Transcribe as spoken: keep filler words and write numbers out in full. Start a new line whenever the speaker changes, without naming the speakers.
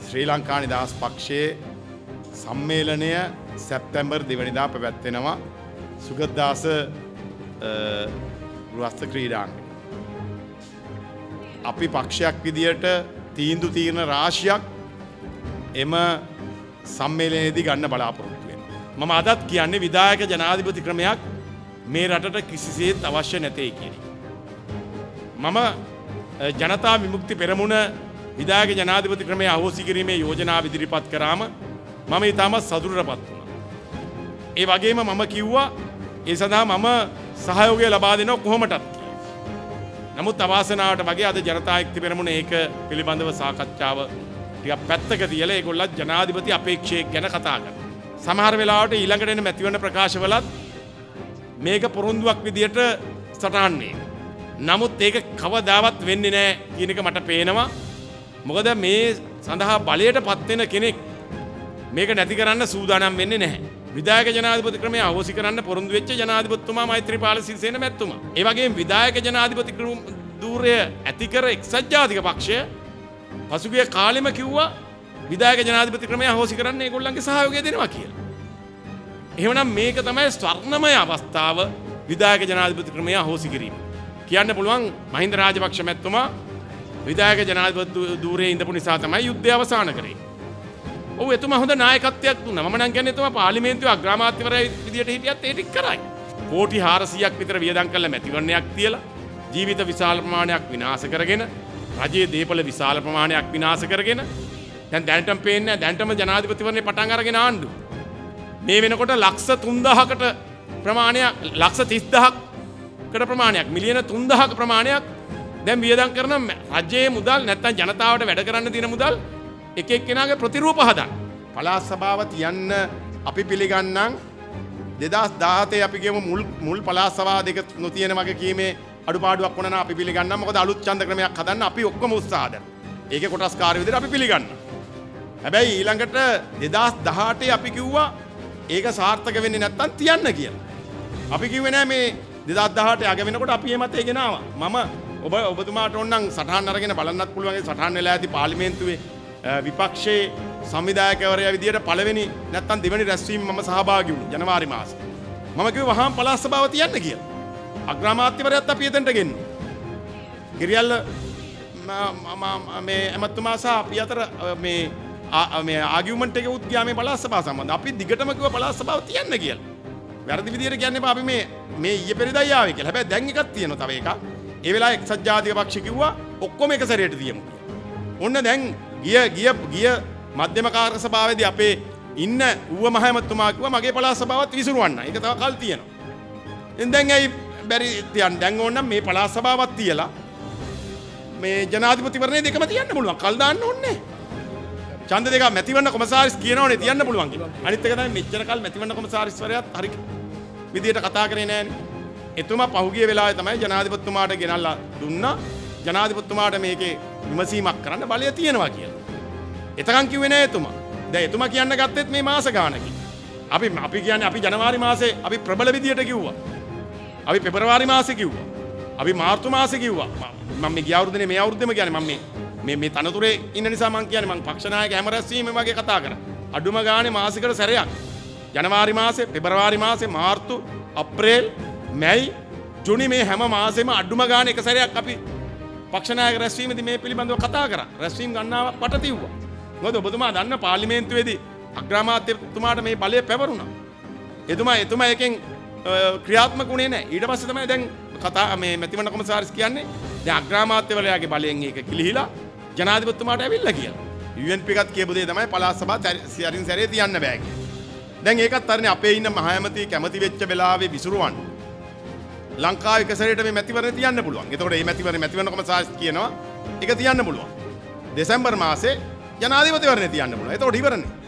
ශ්‍රී ලංකා නිදහස් පක්ෂයේ සම්මේලනය සැප්තැම්බර් දෙවනිදා පැවැත්වෙනවා සුගතදාස ගෘහස්ත ක්‍රීඩාංගණයේ. අපි පක්ෂයක් විදියට තීන්දුව తీරන රාශියක් එම සම්මේලනයේදී ගන්න බලාපොරොත්තු වෙනවා. මම අදත් කියන්නේ විධායක ජනාධිපති ක්‍රමයක් මේ රටට කිසිසේත් අවශ්‍ය නැtei කියන එක. මම ජනතා විමුක්ති පෙරමුණ විධායක ජනාධිපති ක්‍රමය අහෝසි කිරීමේ යෝජනාව ඉදිරිපත් කරාම මම ඊටමත් සතුටටපත් වුණා. ඒ වගේම මම කිව්වා ඒ සඳහා මම සහයෝගය ලබා දෙනවා කොහොමටත්. නමුත් අවාසනාවට වගේ අද ජනතා විමුක්ති පෙරමුණ ඒක පිළිබඳව සාකච්ඡාව ටිකක් පැත්තක තියලා ඒගොල්ලෝ ජනාධිපති අපේක්ෂයක් ගැන කතා කරනවා. සමහර වෙලාවට ඊළඟට එන මැතිවරණ ප්‍රකාශවලත් මේක පොරොන්දුවක් විදියට සටහන් වේ. නමුත් ඒක කවදාවත් වෙන්නේ නැහැ කියන එක මට පේනවා. මොකද මේ සඳහා බලයට පත් වෙන කෙනෙක් මේක නැති කරන්න සූදානම් වෙන්නේ නැහැ. විධායක ජනාධිපති ක්‍රමය අහෝසි කරන්න පොරොන්දු වෙච්ච ජනාධිපතිතුමා මෛත්‍රීපාල සිරිසේන මැතිතුමා. ඒ වගේම විධායක ජනාධිපති ධූරය ඇති කර එක්සත් ජාතික පක්ෂය පසුගිය කාලෙම කිව්වා විධායක ජනාධිපති ක්‍රමය අහෝසි කරන්න ඒගොල්ලන්ගේ සහයෝගය දෙනවා කියලා. එහෙමනම් මේක තමයි ස්වර්ණමය අවස්ථාව විධායක ජනාධිපති ක්‍රමය අහෝසි කිරීම. කියන්න පුළුවන් මහින්ද රාජපක්ෂ මැතිතුමා විධායක ජනාධිපති ධූරයේ ඉඳපු නිසා තමයි යුද්ධය අවසන් කරේ. ඔව් එතුමා හොඳ නායකත්වයක් දුන්නා. මම නම් කියන්නේ එතුමා පාර්ලිමේන්තුවේ අග්‍රාමාත්‍යවරයා විදියට හිටියත් ඒ ටික කරයි. කෝටි හාරසියයක් විතර වියදම් කළ මැතිවරණයක් තියලා ජීවිත විශාල ප්‍රමාණයක් විනාශ කරගෙන රජයේ දේපල විශාල ප්‍රමාණයක් විනාශ කරගෙන දැන් දැනටම පේන්නේ දැනටම ජනාධිපතිවරණේ පටන් අරගෙන ආණ්ඩුව. මේ වෙනකොට ලක්ෂ තුන්දහකට ප්‍රමාණයක් ලක්ෂ තිස්දහකට ප්‍රමාණයක් මිලියන තුන්දහක ප්‍රමාණයක් දැන් වියදම් කරන රජයේ මුදල් නැත්නම් ජනතාවට වැඩ කරන්න තියෙන මුදල් එක එක්කෙනාගේ ප්‍රතිරූප හදන්න. පළාත් සභාව තියන්න අපි පිළිගන්නම් දෙදහස් දාහතේ අපි කියමු මුල් මුල් පළාත් සභාව දෙක නොතියන වගේ කීමේ අඩුපාඩුවක් වුණා නම් අපි පිළිගන්නම්. මොකද අලුත් ඡන්ද ක්‍රමයක් හදන්න අපි ඔක්කොම උත්සාහ දරනවා. ඒකේ කොටස්කාරය විදිහට අපි පිළිගන්නවා. හැබැයි ඊළඟට දෙදහස් දහඅටේ අපි කිව්වා ඒක සාර්ථක වෙන්නේ නැත්තම් තියන්න කියලා. අපි කිව්වේ නෑ මේ දෙදහස් දහඅටේ අග වෙනකොට අපි මේ මතේ ගෙනාවා. මම ඔබ ඔබතුමාට ඕනනම් සටහන් අරගෙන බලන්නත් පුළුවන්. ඒ සටහන් වෙලා ඇති පාර්ලිමේන්තුවේ විපක්ෂයේ සංවිධායකවරයා විදියට පළවෙනි නැත්තම් දෙවෙනි රැස්වීම මම සහභාගී වුණා ජනවාරි මාසේ. මම කිව්වා වහාම පළාත් සභාව තියන්න කියලා. අග්‍රාමාත්‍යවරයාත් අපි එතනට ගෙන්නුවා. කිරියල්ල මේ එමතුමා සහ අපි අතර මේ මේ ආගියුමන්ට් එක උත් ගියා මේ පළාත් සභාව සම්බන්ධ. අපි දිගටම කිව්වා පළාත් සභාව තියන්න කියලා. වැරදි විදියට කියන්නේ අපි මේ මේ ඊයේ පෙරේදා ආවේ කියලා. හැබැයි දැන් එකක් තියෙනවා තව එකක්. ඒ වෙලාවේ එක්සත් ජාතික පක්ෂ කිව්වා ඔක්කොම එක සැරේට තියමු කියලා. ඔන්න දැන් ගිය ගිය ගිය මධ්‍යම කාර්ය සභාවේදී අපේ ඉන්න ඌව මහමැතිතුමා කිව්වා මගේ පළාත් සභාවත් විසිරුවන්න. ඒක තව කල් තියෙනවා. එන් දැන් ඇයි බැරි තියන්න. දැන් ඕනනම් මේ පළාත් සභාවත් තියලා මේ ජනාධිපතිවරණේ දෙකම තියන්න පුළුවන්. කල් දාන්න ඕනේ. ඡන්ද දෙක මැතිවරණ කොමසාරිස් කියනවනේ තියන්න පුළුවන් කියලා. අනිත් එක තමයි මෙච්චර කල් මැතිවරණ කොමසාරිස්වරයාත් හරි විදියට කතා කරේ නෑනේ. එතුමා පහුගිය වෙලාවේ තමයි ජනාධිපතිතුමාට ගෙනල්ලා දුන්නා. ජනාධිපතිතුමාට මේකේ විමසීමක් කරන්න බලය තියෙනවා කියලා. එතකන් කිව්වේ නෑ එතුමා. දැන් එතුමා කියන්න ගත්තෙත් මේ මාස ගානකින්. අපි අපි කියන්නේ අපි ජනවාරි මාසේ අපි ප්‍රබල විදියට කිව්වා. අපි පෙබරවාරි මාසේ කිව්වා. අපි මාර්තු මාසේ කිව්වා. මම මේ ගිය අවුරුද්දේ මේ අවුරුද්දේම කියන්නේ මම මේ මේ මේ තනතුරේ ඉන්න නිසා මම කියන්නේ මම පක්ෂ නායක හැම රැස්වීමෙම වගේ කතා කරා. අඩුම ගානේ මාසිකට සැරයක්. ජනවාරි මාසේ, පෙබරවාරි මාසේ, මාර්තු, අප්‍රේල්, මැයි, ජූනි මේ හැම මාසෙම අඩුම ගානේ එක සැරයක් අපි පක්ෂ නායක රැස්වීමේදී මේ පිළිබඳව කතා කරා. රැස්වීම ගන්නවා වට තිව්වා. මොකද ඔබතුමා දන්න පාර්ලිමේන්තුවේදී අග්‍රාමාත්‍යතුමාට මේ බලය පැවරුණා. එතුමා එතුමා එකෙන් ක්‍රියාත්මක වුණේ නැහැ. ඊට පස්සේ තමයි දැන් කතා මේ මැතිවරණ කොමසාරිස් කියන්නේ දැන් අග්‍රාමාත්‍යවරයාගේ බලයෙන් ඒක කිලිහිලා ජනාධිපතිතුමාට ඇවිල්ලා කියලා. යූ එන් පී එකත් කියපු දේ තමයි පළාත් සභාව සැරින් සැරේ තියන්න බෑ කියලා. දැන් ඒකත් අරනේ අපේ ඉන්න මහඇමති කැමති වෙච්ච වෙලාවේ විසිරුවන්න. ලංකාවේ එක සැරේට මේ මැතිවරණ තියන්න පුළුවන්. එතකොට මේ මැතිවරණ මැතිවරණ කොමසාරිස් කියනවා ඒක තියන්න පුළුවන්. දෙසැම්බර් මාසේ ජනාධිපතිවරණේ තියන්න පුළුවන්. එතකොට ඉවරනේ.